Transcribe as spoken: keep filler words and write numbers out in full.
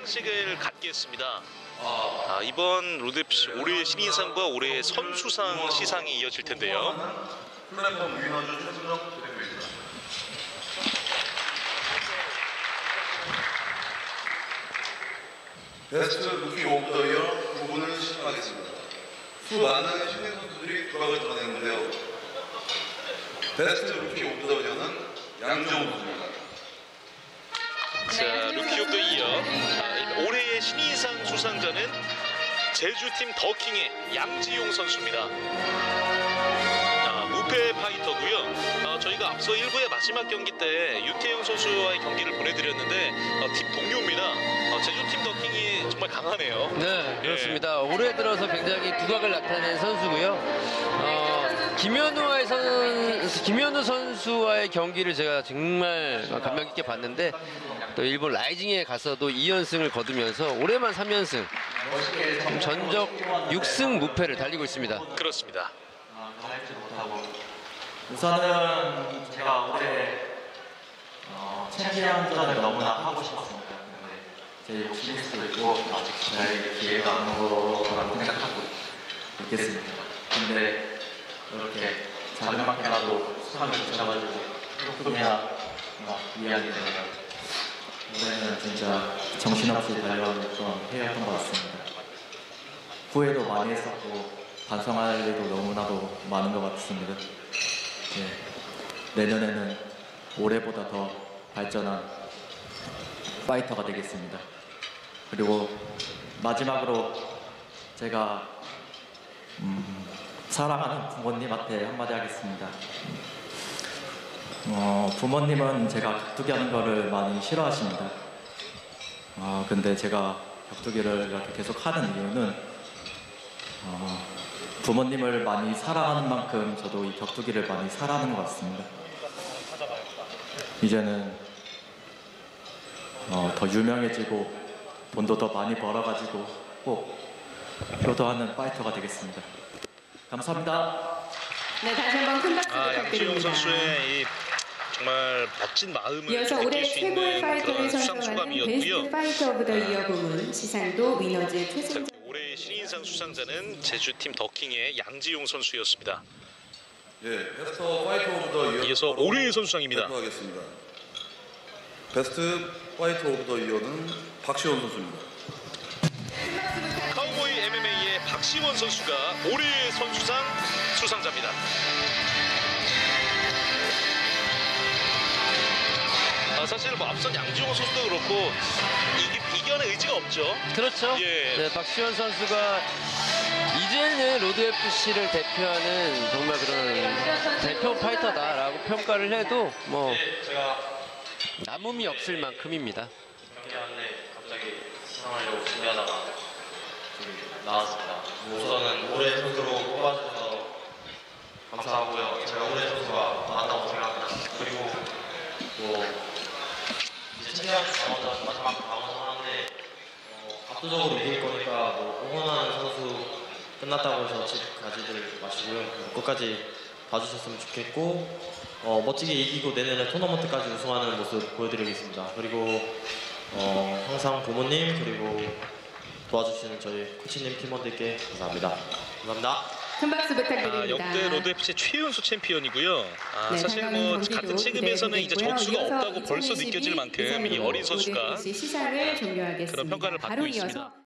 시상식을 갖겠습니다. 아, 이번 로드에프씨 올해의 신인상과 올해의 선수상 시상이 이어질 텐데요. 플랫폼 위너즈 최순정 대표입니다. 베스트 루키 오브 더 이어 부분을 시상하겠습니다. 수많은 신인 선수들이 두각을 드러냈는데요. 베스트 루키 오브 더 이어는 양정우 선수입니다. 자, 루키 오브 더 이어. 아, 올해의 신인상 수상자는 제주팀 더킹의 양지용 선수입니다. 아, 무패 파이터고요. 아, 저희가 앞서 일 부의 마지막 경기 때 유태영 선수와의 경기를 보내드렸는데 어, 팀 동료입니다. 어, 제주팀 더킹이 정말 강하네요. 네, 그렇습니다. 예. 올해 들어서 굉장히 두각을 나타낸 선수고요. 어, 김현우와의 선, 김현우 선수와의 경기를 제가 정말 감명 깊게 봤는데 또 일본 라이징에 가서도 이 연승을 거두면서 올해만 삼 연승, 전적 육 승 무패를 달리고 있습니다. 그렇습니다. 우선은 제가 올해 어, 챔피언전을 너무나 하고 싶었습니다. 근데 제 욕심일 수도 있고 아직 잘 기회가 안 온 거라고 생각하고 있겠습니다. 근데 이렇게 작은 만큼이라도 수상을 붙여가지고 조금이나 이해하게 되네요. 올해는 진짜 정신없이 달려왔던 해였던 것 같습니다. 후회도 많이 했었고 반성할 일도 너무나도 많은 것 같습니다. 네. 내년에는 올해보다 더 발전한 파이터가 되겠습니다. 그리고 마지막으로 제가 음, 사랑하는 부모님한테 한마디 하겠습니다. 어, 부모님은 제가 격투기 하는 거를 많이 싫어하십니다. 어, 근데 제가 격투기를 이렇게 계속 하는 이유는 어, 부모님을 많이 사랑하는 만큼 저도 이 격투기를 많이 사랑하는 것 같습니다. 이제는 어, 더 유명해지고 돈도 더 많이 벌어가지고 꼭 효도하는 파이터가 되겠습니다. 감사합니다. 네, 다시 한번 큰 박수 아, 양지용 부탁드립니다. 선수의 이 정말 멋진 마음을 이어서 올해 느낄 수 최고의 있는 파이터를 그런 수상 선정하는 소감이었고요. 베스트 파이터 오브 더 이어 부문 시상도 위너즈 자, 최승 올해의 신인상 수상자는 제주팀 더킹의 양지용 선수였습니다. 예, 베스트 파이터 오브 더 이어. 이어서 올해의 선수상입니다. 발표하겠습니다. 베스트 파이터 오브 더 이어는 박시원 선수입니다. 카우보이 엠엠에이의 박시원 선수가 올해의 선수상 수상자입니다. 아, 사실 뭐 앞선 양지용 선수도 그렇고 이, 이겨낼 의지가 없죠. 그렇죠. 예. 네, 박시원 선수가 이제는 로드에프씨를 대표하는 정말 그런 대표 파이터다라고 평가를 해도 뭐 남음이 없을 만큼입니다. 경기하는데 갑자기 시상하려고 준비하다가 저기 나왔습니다. 우선은 올해 선수로 뽑아주셔서 감사하고요. 제가 올해 선수가 나왔다고 생각합니다. 그리고 뭐 이제 챔피언 강원전 마지막 강원전 하는데 어, 압도적으로 이길 거니까 뭐 응원하는 선수 끝났다고 해서 집 가지들 마시고요. 끝까지 봐주셨으면 좋겠고 어, 멋지게 이기고 내년에 토너먼트까지 우승하는 모습 보여드리겠습니다. 그리고 어, 항상 부모님 그리고 도와주시는 저희 코치님 팀원들께 감사합니다. 감사합니다. 큰 박수 아, 부탁드립니다. 역대 로드에프씨 최연소 챔피언이고요. 아, 네, 사실 뭐 같은 체급에서는 이제 적수가 없다고 벌써 느껴질 만큼 이 어린 선수가 시상을 종료하겠습니다. 그런 평가를 받고 바로 있습니다. 이어서